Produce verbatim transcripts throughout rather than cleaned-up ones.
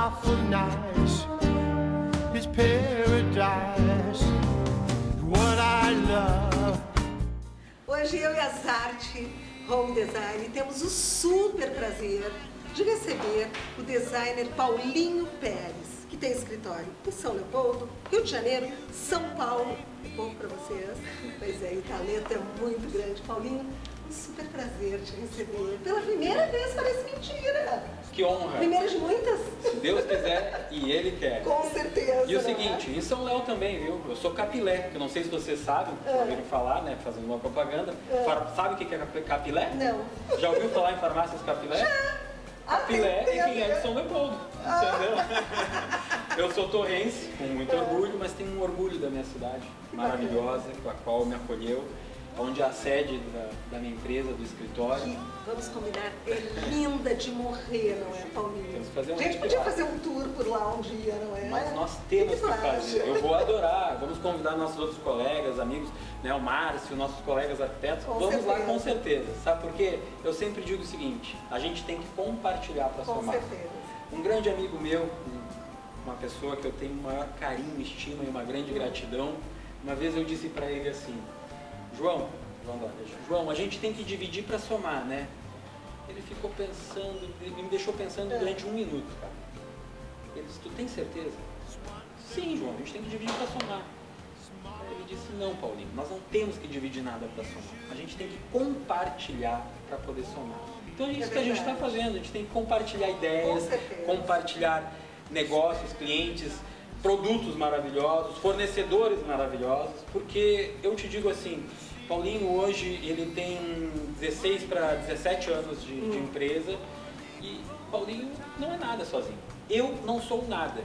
awful nice. It's paradise, what I love. Hoje eu e a Zarte Home Design temos o super prazer de receber o designer Paulinho Pérez, que tem escritório em São Leopoldo, Rio de Janeiro, São Paulo. Um pouco para vocês, pois é, o talento é muito grande. Paulinho, um super prazer te receber. Pela primeira vez, parece mentira. Que honra. Primeira de muitas. Se Deus quiser e Ele quer. Com certeza. E o né? seguinte, em São Léo também, viu? Eu sou capilé, que eu não sei se vocês sabem, É. ouviram falar, né? Fazendo uma propaganda. É. Far- Sabe o que é capilé? Não. Já ouviu falar em farmácias capilé? Já. Capilé Ah, tem- é tem quem a é de ver. São Leopoldo, entendeu? Eu sou torrense, com muito orgulho, mas tenho um orgulho da minha cidade maravilhosa, com a qual me acolheu, onde é a sede da, da minha empresa, do escritório. Que, vamos combinar, é linda de morrer, não é, Paulinho? Temos que fazer um A gente podia festival. fazer um tour por lá um dia, não é? Mas nós temos O que tu acha? fazer. Eu vou adorar. Vamos convidar nossos outros colegas, amigos, né, o Márcio, nossos colegas arquitetos. Com Vamos certeza. lá com certeza. Sabe por quê? Eu sempre digo o seguinte, a gente tem que compartilhar para Com somar. certeza. Um grande amigo meu, uma pessoa que eu tenho o maior carinho, estima e uma grande gratidão, uma vez eu disse para ele assim, João, João, João, a gente tem que dividir para somar, né? Ele ficou pensando, ele me deixou pensando É. durante um minuto, cara. Ele disse, tu tem certeza? Sim, João, a gente tem que dividir para somar. Aí ele disse, não, Paulinho, nós não temos que dividir nada para somar. A gente tem que compartilhar para poder somar. Então é isso É que a gente está verdade. fazendo, a gente tem que compartilhar ideias, Com certeza. compartilhar negócios, clientes, produtos maravilhosos, fornecedores maravilhosos, porque eu te digo assim, Paulinho hoje ele tem dezesseis para dezessete anos de, de empresa e Paulinho não é nada sozinho. Eu não sou nada,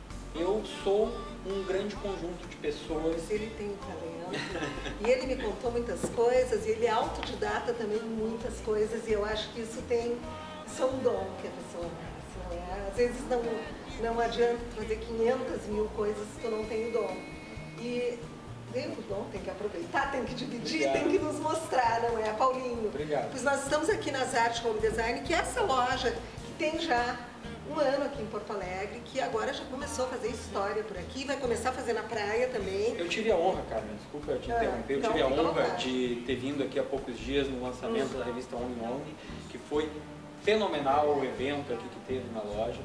eu sou um grande conjunto de pessoas. Mas ele tem um talento e ele me contou muitas coisas e ele é autodidata também em muitas coisas e eu acho que isso tem, isso é um dom que a pessoa nasce, não é? Às vezes não, não adianta fazer quinhentas mil coisas se tu não tem o dom. E tem o dom, tem que aproveitar, tem que dividir, Obrigado. tem que nos mostrar, não é, Paulinho? Obrigado. Pois nós estamos aqui na Zarte Home Design, que é essa loja que tem já um ano aqui em Porto Alegre, que agora já começou a fazer história por aqui, vai começar a fazer na praia também. Eu tive a honra, Carmen, desculpa te Ah, interromper, eu não, tive a fica à honra vontade. de ter vindo aqui há poucos dias no lançamento Hum. da revista On On, que foi fenomenal o evento aqui que teve na loja.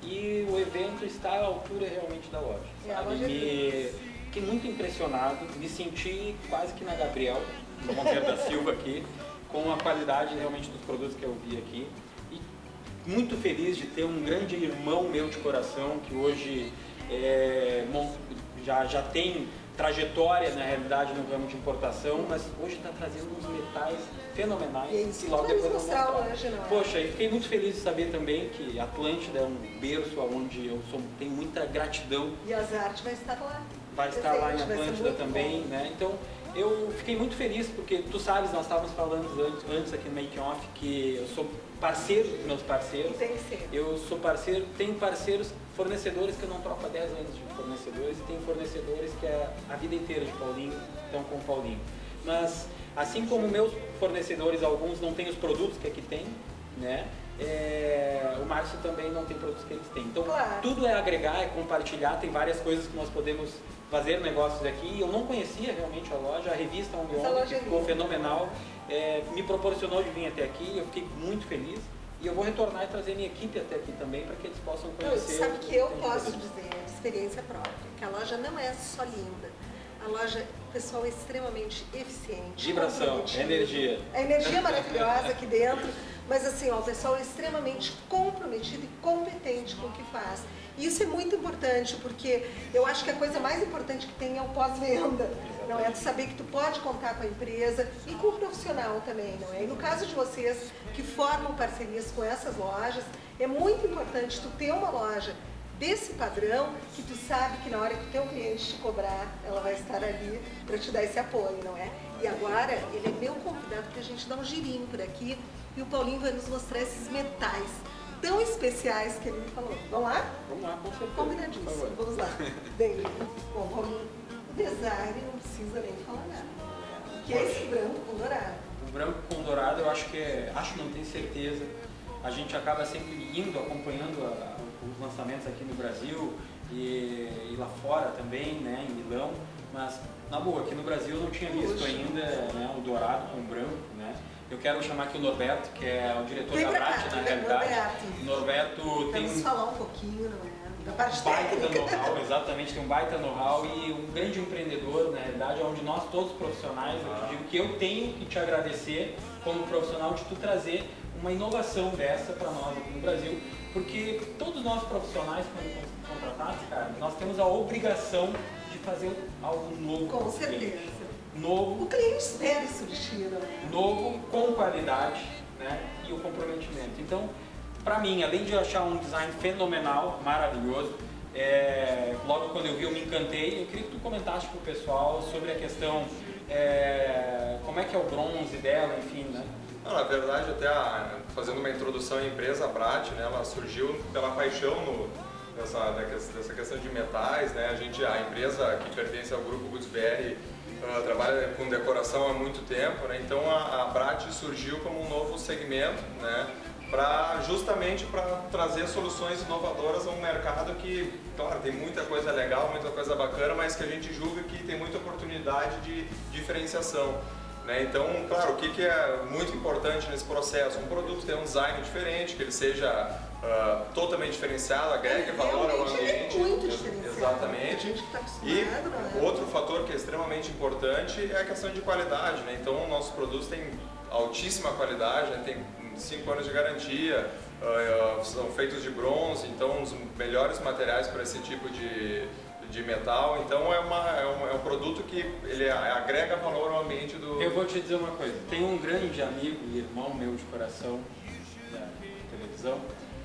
E o evento está à altura realmente da loja. É, a Sabe? loja é Me... Fiquei muito impressionado, me senti quase que na Gabriel, no Monteiro da Silva aqui, com a qualidade realmente dos produtos que eu vi aqui. E muito feliz de ter um grande irmão meu de coração, que hoje é, mon- já, já tem trajetória na realidade no ramo de importação, mas hoje está trazendo uns metais fenomenais. E é isso que logo que vai depois nos eu vou mostrar mostrar. hoje, não é? Poxa, e fiquei muito feliz de saber também que Atlântida é um berço onde eu sou, tenho muita gratidão. E a Zarte vai estar lá. Vai estar lá em Presente, vai ser Atlântida muito também, bom. né? Então eu fiquei muito feliz porque tu sabes, nós estávamos falando antes, antes aqui no Make Off que eu sou parceiro dos meus parceiros. E tem que ser. Eu sou parceiro, tenho parceiros, fornecedores que eu não troco há dez anos de fornecedores e tenho fornecedores que é a vida inteira de Paulinho, estão com o Paulinho. Mas assim como meus fornecedores, alguns não têm os produtos que aqui tem, né? É, o Márcio também não tem produtos que eles têm. Então Claro. tudo é agregar, é compartilhar, tem várias coisas que nós podemos fazer negócios aqui. Eu não conhecia realmente a loja, a revista On Essa On, loja que é ficou linda. fenomenal, é, me proporcionou de vir até aqui, eu fiquei muito feliz. E eu vou retornar e trazer minha equipe até aqui também para que eles possam Não, conhecer. sabe que eu o posso produto. dizer, de experiência própria, que a loja não é só linda. A loja, o pessoal é extremamente eficiente. Vibração, comprometido. energia. A energia é maravilhosa aqui dentro, mas assim, ó, o pessoal é extremamente comprometido e competente com o que faz. E isso é muito importante, porque eu acho que a coisa mais importante que tem é o pós-venda. Não é? Tu saber que tu pode contar com a empresa e com o profissional também, não é? E no caso de vocês que formam parcerias com essas lojas, é muito importante tu ter uma loja desse padrão, que tu sabe que na hora que o teu cliente te cobrar, ela vai estar ali para te dar esse apoio, não é? E agora, ele é meu convidado para a gente dar um girinho por aqui e o Paulinho vai nos mostrar esses metais tão especiais que ele me falou. Vamos lá? Vamos lá, com certeza. Combinadíssimo. Por favor. Vamos lá. Bem, bom, Paulinho, o design não precisa nem falar nada. O que é esse branco com dourado? O branco com dourado, eu acho que é, acho não tenho certeza. A gente acaba sempre indo, acompanhando a, a, os lançamentos aqui no Brasil e, e lá fora também, né, em Milão, mas na boa, aqui no Brasil eu não tinha visto ainda, né, o dourado com o branco, né. Eu quero chamar aqui o Norberto, que é o diretor da Brat, na realidade. O Norberto tem Vamos falar um pouquinho, não é? Da parte um baita técnica. know-how, exatamente, tem um baita know-how e um grande empreendedor, na realidade, onde nós todos profissionais, eu te digo que eu tenho que te agradecer como profissional de tu trazer uma inovação dessa para nós aqui no Brasil, porque todos nós profissionais, quando contratados, cara, nós temos a obrigação de fazer algo novo. Com certeza. Novo. O cliente espera isso de ti, não é? Novo, com qualidade, né, e o comprometimento. Então, para mim, além de eu achar um design fenomenal, maravilhoso, é, logo quando eu vi eu me encantei. Eu queria que tu comentasse com o pessoal sobre a questão, é, como é que é o bronze dela, enfim, né? Não, na verdade, até a, fazendo uma introdução à empresa, a Brat, né, ela surgiu pela paixão no, nessa, nessa questão de metais, né? A gente, a empresa que pertence ao grupo Goodsberry, Uh, trabalha com decoração há muito tempo, né? Então a, a Brat surgiu como um novo segmento, né? Pra, justamente para trazer soluções inovadoras a um mercado que, claro, tem muita coisa legal, muita coisa bacana, mas que a gente julga que tem muita oportunidade de diferenciação. Né? Então, claro, o que, que é muito importante nesse processo? Um produto tem um design diferente, que ele seja uh, totalmente diferenciado, agregue valor ao ambiente. É muito diferenciado. Exatamente. A gente tá acostumado, E não é? outro fator que é extremamente importante é a questão de qualidade. Né? Então, nossos produtos têm altíssima qualidade, né? Tem cinco anos de garantia, uh, são feitos de bronze, então os melhores materiais para esse tipo de de metal, então é, uma, é, um, é um produto que ele agrega valor ao ambiente do... Eu vou te dizer uma coisa, tem um grande amigo e irmão meu de coração da televisão,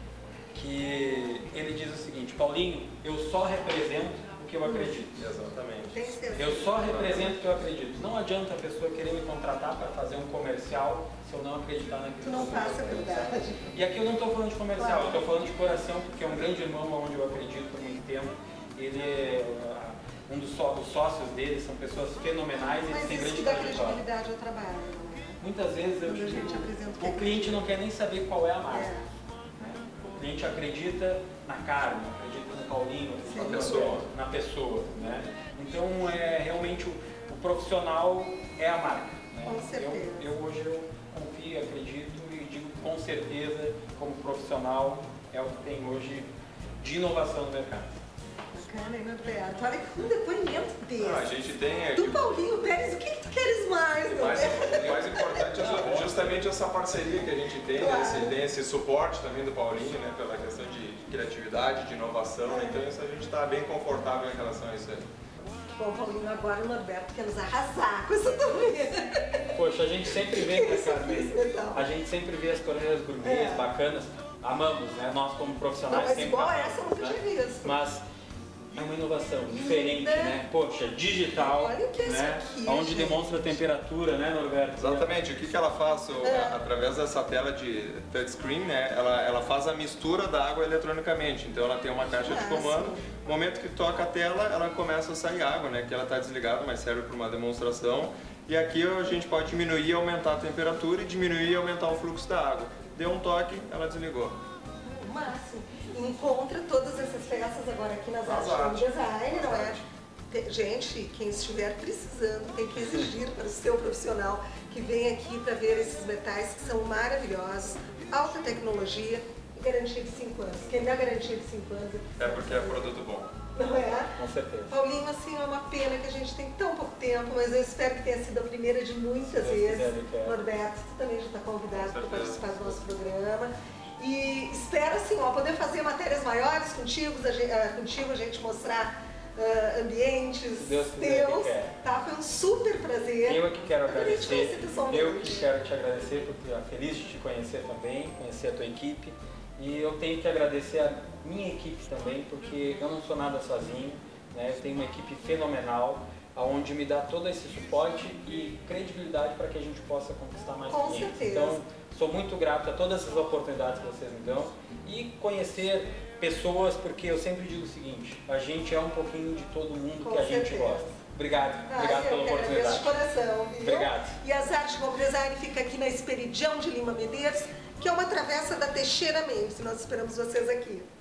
que ele diz o seguinte: Paulinho, eu só represento o que eu acredito. Exatamente. Eu só represento o que eu acredito. Não adianta a pessoa querer me contratar para fazer um comercial se eu não acreditar naquilo. Tu não passa a verdade. E aqui eu não estou falando de comercial, Claro. eu estou falando de coração, porque é um grande irmão onde eu acredito por muito tempo. Ele é um dos, só, os sócios dele, são pessoas fenomenais e eles Mas têm isso grande que dá trajetória. credibilidade ao trabalho, não é? Muitas vezes eu Quando a digo, gente apresenta o que o cliente não quer nem saber qual é a marca. É. Né? O cliente acredita na carne, acredita no Paulinho, Na acredita pessoa. na pessoa. Né? Então é realmente o, o profissional é a marca. Né? Com certeza. Eu, eu hoje eu confio, acredito e digo com certeza, como profissional, é o que tem hoje de inovação no mercado. Bacana, hein, Norberto? Olha que um depoimento desse. Ah, a gente tem... Do Paulinho Pérez, o que, que tu queres mais, O mais, Norberto? o mais importante é justamente essa parceria que a gente tem, Claro. né? esse, tem esse suporte também do Paulinho, né? Pela questão de criatividade, de inovação, É. então isso a gente está bem confortável em relação a isso aí. Bom, Paulinho, agora o Norberto quer nos arrasar com essa turminha. Poxa, a gente sempre vê, né, Carmen? Então. A gente sempre vê as torneiras gourmet É. bacanas, amamos, né? Nós como Não, profissionais mas sempre igual amamos, essa eu nunca né? tinha visto. Mas é uma inovação diferente, Linda. né? Poxa, digital, Olha o que é isso né? aqui, Onde gente. demonstra a temperatura, né, Norberto? Exatamente, o que, que ela faz o- É. através dessa tela de touchscreen, né? Ela, ela faz a mistura da água eletronicamente, então ela tem uma caixa de Máximo. comando, no momento que toca a tela, ela começa a sair água, né? Que ela está desligada, mas serve para uma demonstração. E aqui a gente pode diminuir e aumentar a temperatura e diminuir e aumentar o fluxo da água. Deu um toque, ela desligou. O máximo. Encontra todas essas peças agora aqui nas Nas artes do artes. design, não é? Arte. Te- Gente, quem estiver precisando tem que exigir para o seu profissional que vem aqui para ver esses metais que são maravilhosos, alta tecnologia e garantia de cinco anos. Quem dá garantia de cinco anos É porque é produto bom. não é? Com certeza. Paulinho, assim, é uma pena que a gente tem tão pouco tempo, mas eu espero que tenha sido a primeira de muitas Se Deus vezes. quiser, eu quero. Norberto, tu também já está convidado para Com certeza. participar do nosso programa. E espero, assim, ó, poder fazer matérias maiores contigo, a gente, uh, contigo, a gente mostrar uh, ambientes Se Deus quiser, eu teus. quero. Tá? Foi um super prazer. Eu é que quero Adorei te agradecer, conhecer pessoalmente. eu que quero te agradecer, porque eu feliz de te conhecer também, conhecer a tua equipe. E eu tenho que agradecer a minha equipe também, porque eu não sou nada sozinho, né? Eu tenho uma equipe fenomenal, onde me dá todo esse suporte e credibilidade para que a gente possa conquistar mais Com clientes. certeza. Então, sou muito grato a todas essas oportunidades que vocês me dão e conhecer pessoas, porque eu sempre digo o seguinte, a gente é um pouquinho de todo mundo Com que a gente certeza. gosta. Obrigado, Ah, obrigado eu pela que agradeço de oportunidade. coração, viu? Obrigado. E as Artes Home Design fica aqui na Esperidião de Lima Medeiros, que é uma travessa da Teixeira Mendes. Nós esperamos vocês aqui.